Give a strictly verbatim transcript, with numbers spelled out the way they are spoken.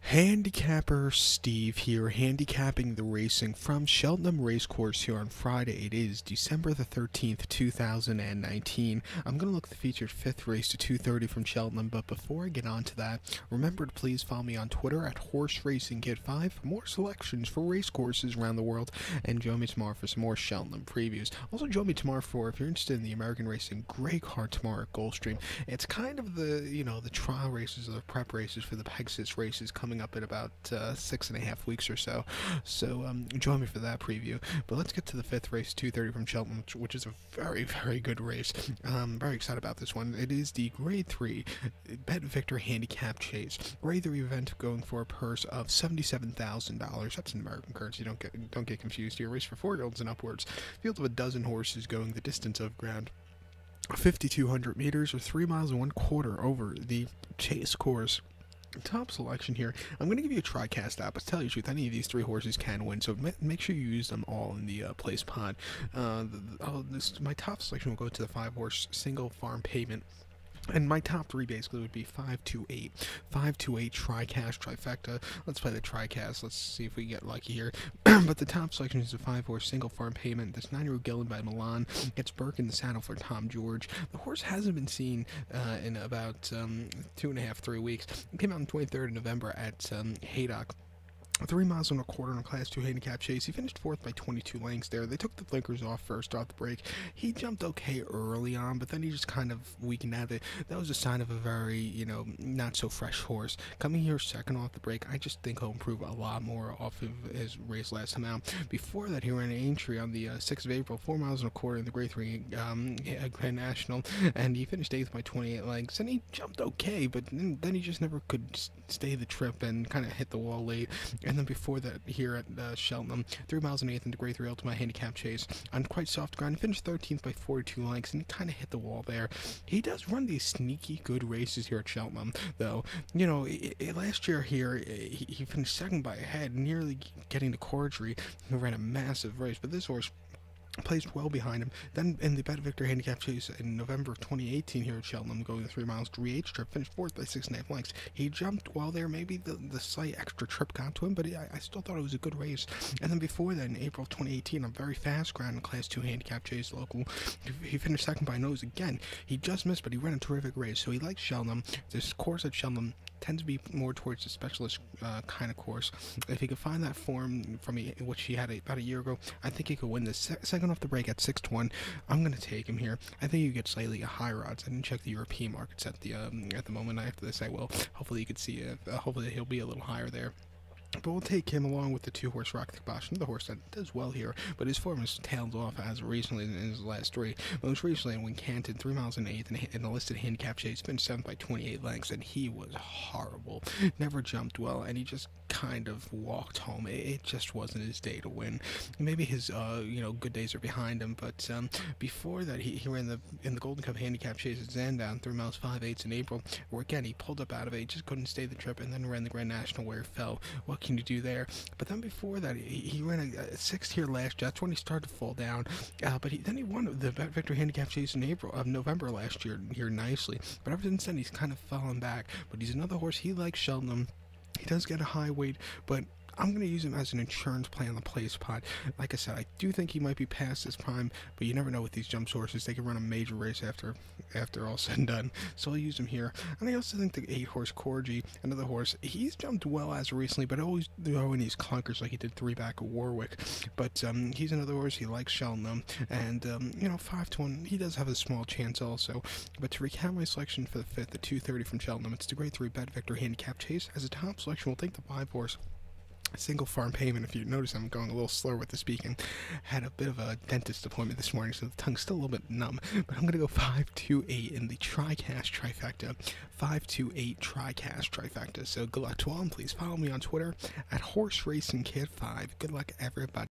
Handicapper Steve here, handicapping the racing from Cheltenham Racecourse here on Friday. It is December the thirteenth, two thousand nineteen. I'm going to look at the featured fifth race to two thirty from Cheltenham, but before I get on to that, remember to please follow me on Twitter at Horse Racing Kid five for more selections for racecourses around the world, and join me tomorrow for some more Cheltenham previews. Also join me tomorrow for, if you're interested in the American racing, great card tomorrow at Gulfstream. It's kind of the, you know, the trial races or the prep races for the Pegasus races coming up in about uh, six and a half weeks or so. So um, join me for that preview. But let's get to the fifth race, two thirty from Cheltenham, which is a very, very good race. I'm very excited about this one. It is the Grade three Bet Victor Handicap Chase. Grade three event going for a purse of seventy-seven thousand dollars. That's an American currency. Don't get don't get confused here. Race for four-year-olds and upwards. Field of a dozen horses going the distance of ground fifty-two hundred meters or three miles and one quarter over the chase course. Top selection here. I'm going to give you a TriCast app, but to tell you the truth, any of these three horses can win, so make sure you use them all in the uh, place pod. Uh, the, oh, this, my top selection will go to the five horse single farm payment. And my top three basically would be five two eight, five two eight, TriCast, Trifecta. Let's play the TriCast. Let's see if we get lucky here. But the top selection is a five-horse single farm payment. This nine-year-old Gillen by Milan gets Burke in the saddle for Tom George. The horse hasn't been seen uh, in about um, two and a half, three weeks. It came out on the twenty-third of November at um, Haydock. Three miles and a quarter in a Class two handicap chase. He finished fourth by twenty-two lengths there. They took the blinkers off first off the break. He jumped okay early on, but then he just kind of weakened out of it. That was a sign of a very, you know, not so fresh horse. Coming here second off the break, I just think he'll improve a lot more off of his race last time out. Before that, he ran an Aintree on the uh, sixth of April, four miles and a quarter in the Grade three um, Grand National, and he finished eighth by twenty-eight lengths. And he jumped okay, but then, then he just never could stay the trip and kind of hit the wall late. And then before that, here at uh, Cheltenham, three miles and eighth in the Grade three Ultimate Handicap Chase on quite soft ground. He finished thirteenth by forty-two lengths, and he kind of hit the wall there. He does run these sneaky good races here at Cheltenham, though. You know, it, it, last year here, he, he finished second by a head, nearly getting to Cordry, who ran a massive race. But this horse placed well behind him. Then in the Bet Victor Handicap Chase in November of twenty eighteen here at Cheltenham, going the three miles three eighths trip, finished fourth by six and a half lengths. He jumped well there. Maybe the, the slight extra trip got to him, but I, I still thought it was a good race. And then before that, in April of twenty eighteen, on very fast ground in Class two Handicap Chase local, he finished second by nose again. He just missed, but he ran a terrific race. So he likes Cheltenham. This course at Cheltenham tends to be more towards the specialist uh, kind of course. If he could find that form from a, which he had a, about a year ago, I think he could win this. Se second off the break at six to one. I'm going to take him here. I think you get slightly higher odds. I didn't check the European markets at the um, at the moment. I have to say, well, hopefully you could see it. Uh, hopefully he'll be a little higher there. But we'll take him along with the two-horse Rock Bosch, another horse that does well here, but his form has tailed off as recently in his last three. Most recently, when Canton, three miles and eighth in a listed handicap chase, finished seventh by twenty-eight lengths, and he was horrible. Never jumped well, and he just kind of walked home. It, it just wasn't his day to win. Maybe his, uh, you know, good days are behind him, but um, before that, he, he ran the in the Golden Cup handicap chase at Zandown, three miles five eighths in April, where again he pulled up out of it, he just couldn't stay the trip, and then ran the Grand National where he fell. What can you do there? But then before that, he, he ran a, a sixth here last year. That's when he started to fall down. Uh, but he, then he won the Bet Victor Handicap Chase in April of November last year here nicely. But ever since then, he's kind of fallen back. But he's another horse. He likes Cheltenham. He does get a high weight, but I'm going to use him as an insurance play on the play spot. Like I said, I do think he might be past his prime, but you never know with these jump horses. They can run a major race after after all said and done. So I'll use him here. And I also think the eight-horse Corgi, another horse, he's jumped well as recently, but always throwing these clunkers like he did three back at Warwick. But um, he's another horse. He likes Cheltenham. And, um, you know, five to one, he does have a small chance also. But to recap my selection for the fifth at two thirty from Cheltenham, it's the Grade three Bet Victor Handicap Chase. As a top selection, we'll take the five-horse single farm payment. If you notice, I'm going a little slower with the speaking. Had a bit of a dentist appointment this morning, so the tongue's still a little bit numb. But I'm going to go five two eight in the TriCast Trifecta. five two eight TriCast Trifecta. So good luck to all, and please follow me on Twitter at Horse Racing Kid five. Good luck, everybody.